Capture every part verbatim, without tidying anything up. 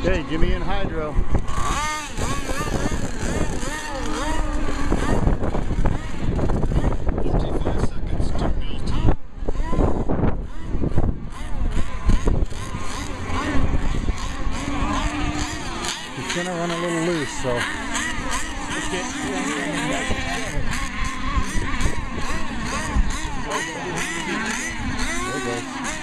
Okay, Jimmy and Hydro. He's gonna run a little loose, so let's get. There it goes.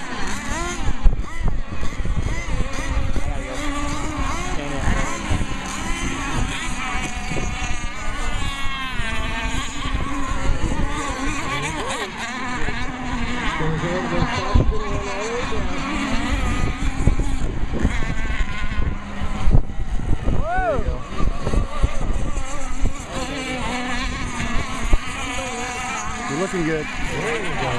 You're looking good. There you go.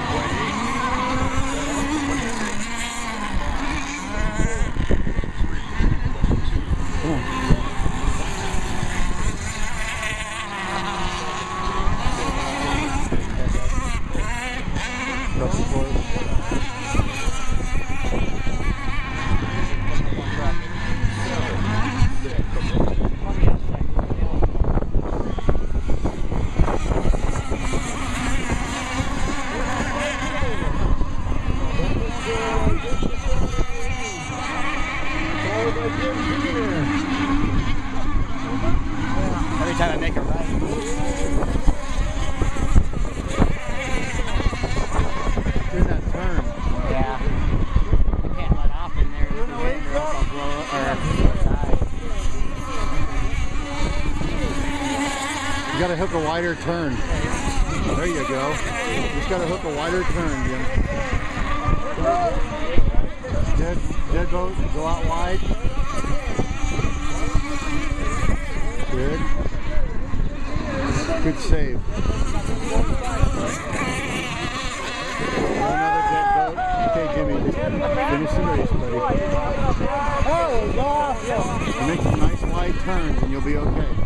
Come on. Cross the floor. Every time I make a run. In that turn. Yeah. I can't let off in there. Or else I'll blow up or die. You gotta hook a wider turn. There you go. You just gotta hook a wider turn, Jim. Dead, dead boat, go out wide. Good. Good save. Another dead boat. Okay, Jimmy, finish the race, buddy. You make some nice wide turns and you'll be okay.